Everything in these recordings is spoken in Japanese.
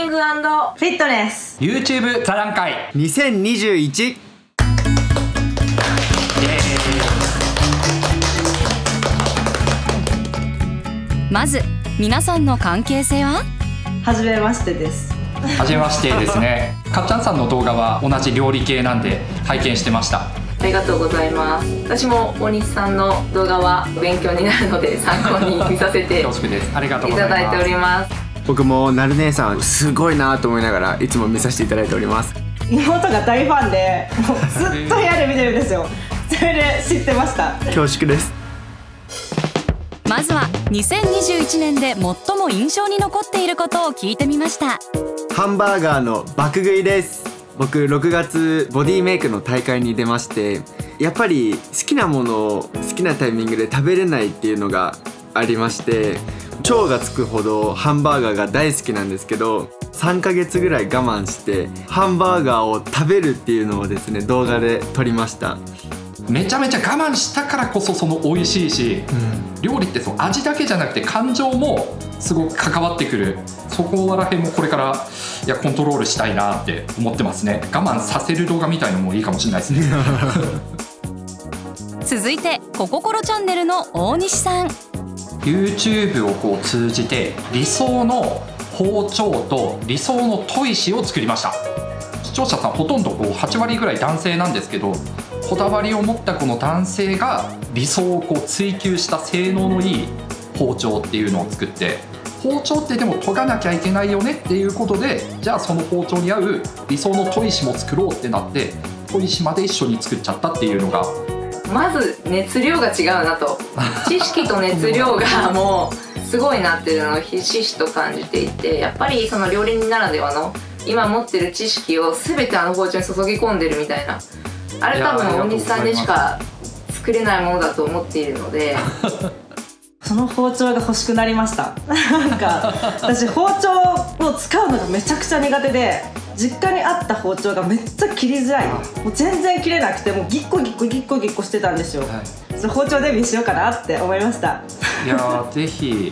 ング&フィットネス YouTube 座談会 2021。 まず皆さんの関係性は？ はじめましてです。 はじめましてですね。かっちゃんさんの動画は同じ料理系なんで拝見してました。 ありがとうございます。私も大西さんの動画は勉強になるので参考に見させてい恐縮です。ありがとうございます。 ただいております。 僕もなる姉さんすごいなと思いながらいつも見させていただいております。 妹が大ファンでもうずっと部屋で見てるんですよ。それで知ってました。 恐縮です。 まずは2021年で最も印象に残っていることを聞いてみました。 ハンバーガーの爆食いです。僕6月ボディメイクの大会に出まして、やっぱり好きなものを好きなタイミングで食べれないっていうのがありまして、腸がつくほどハンバーガーが大好きなんですけど、3ヶ月ぐらい我慢してハンバーガーを食べるっていうのをですね、動画で撮りました。 めちゃめちゃ我慢したからこそその美味しいし、料理ってその味だけじゃなくて感情もすごく関わってくる。そこら辺もこれからコントロールしたいなって思ってますね。我慢させる動画みたいのもいいかもしれないですね。 続いてコココロチャンネルの大西さん。 YouTube をこう通じて理想の包丁と理想の砥石を作りました。視聴者さんほとんどこう8割ぐらい男性なんですけど、こだわりを持ったこの男性が理想をこう追求した性能のいい包丁っていうのを作って、包丁ってでも研がなきゃいけないよねっていうことで、じゃあその包丁に合う理想の砥石も作ろうってなって砥石まで一緒に作っちゃったっていうのが、 まず熱量が違うなと知識と熱量がもうすごいなっていうのをひしひしと感じていて、やっぱりその料理人ならではの今持ってる知識を全てあの包丁に注ぎ込んでるみたいな、あれ多分大西さんでしか作れないものだと思っているのでその包丁が欲しくなりました。なんか私包丁を使うのがめちゃくちゃ苦手で、実家にあった包丁がめっちゃ切りづらい、もう全然切れなくて、もうギッコギッコギッコギッコしてたんですよ、はい、包丁デビューしようかなって思いました。 いやーぜひ。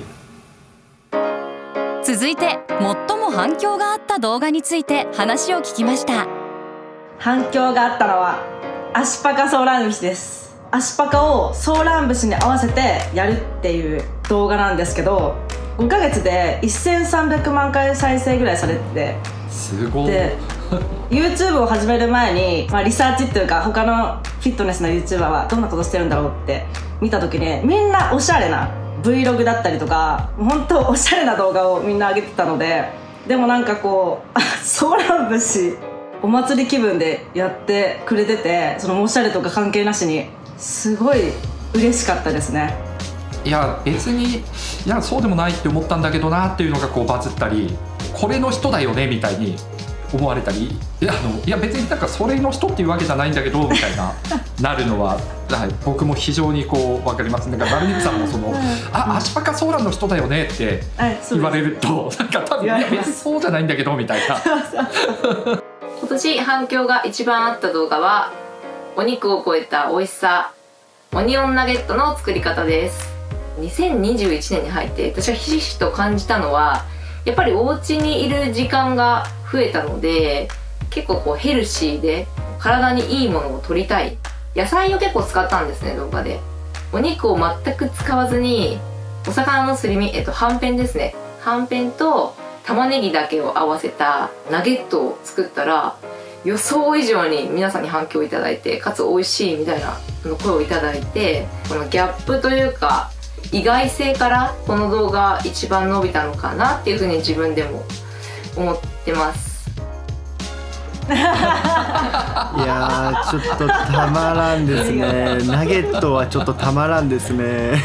続いて最も反響があった動画について話を聞きました。 反響があったのはアシパカソーラン節です。アシパカをソーラン節に合わせてやるっていう動画なんですけど、5ヶ月で1300万回再生ぐらいされてて、 すごい。 で YouTube を始める前に、リサーチっていうか他のフィットネスの YouTuber はどんなことしてるんだろうって見た時に、みんなおしゃれな Vlog だったりとか本当おしゃれな動画をみんな上げてたので、でもなんかこうソーラン節お祭り気分でやってくれてて、そのおしゃれとか関係なしにすごい嬉しかったですね。 いや別にそうでもないって思ったんだけどなっていうのがこうバズったり、これの人だよねみたいに思われたり、いや別になんかそれの人っていうわけじゃないんだけどみたいななるのは、はい、僕も非常にこう分かります。なんかバルニクさんもそのアシパカソーランの人だよねって言われると、なんか多分別にそうじゃないんだけどみたいな。 今年反響が一番あった動画はお肉を超えた美味しさオニオンナゲットの作り方です。2021年に入って私がひしひしと感じたのは、やっぱりお家にいる時間が増えたので、結構こうヘルシーで体にいいものを取りたい。野菜を結構使ったんですね、動画で。お肉を全く使わずにお魚のすり身、はんぺんですね、はんぺんと玉ねぎだけを合わせたナゲットを作ったら、予想以上に皆さんに反響いただいて、かつ美味しいみたいな声をいただいて、このギャップというか意外性からこの動画一番伸びたのかなっていうふうに自分でも思ってます。 いやーちょっとたまらんですね。ナゲットはちょっとたまらんですね。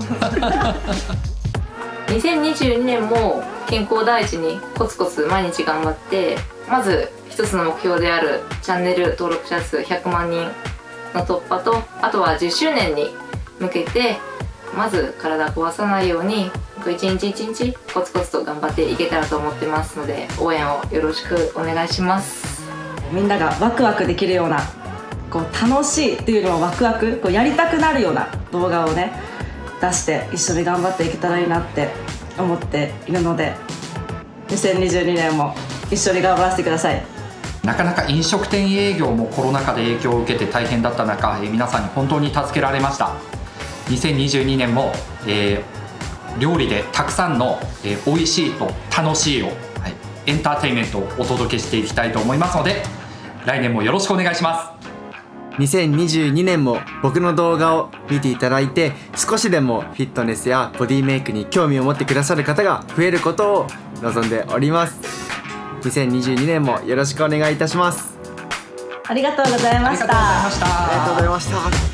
2022年も健康第一にコツコツ毎日頑張って、まず一つの目標であるチャンネル登録者数100万人の突破と、あとは10周年に向けてまず体壊さないように一日一日コツコツと頑張っていけたらと思ってますので、応援をよろしくお願いします。みんながワクワクできるような、こう楽しいっていうのはワクワク、こうやりたくなるような動画をね出して一緒に頑張っていけたらいいなって思っているので、 2022年も一緒に頑張らせてください。 なかなか飲食店営業もコロナ禍で影響を受けて大変だった中、皆さんに本当に助けられました。2022年も、料理でたくさんの、美味しいと楽しいを、エンターテインメントをお届けしていきたいと思いますので、来年もよろしくお願いします。 2022年も僕の動画を見ていただいて、少しでもフィットネスやボディメイクに興味を持ってくださる方が増えることを望んでおります。2022年もよろしくお願いいたします。 ありがとうございました。 ありがとうございました。 ありがとうございました。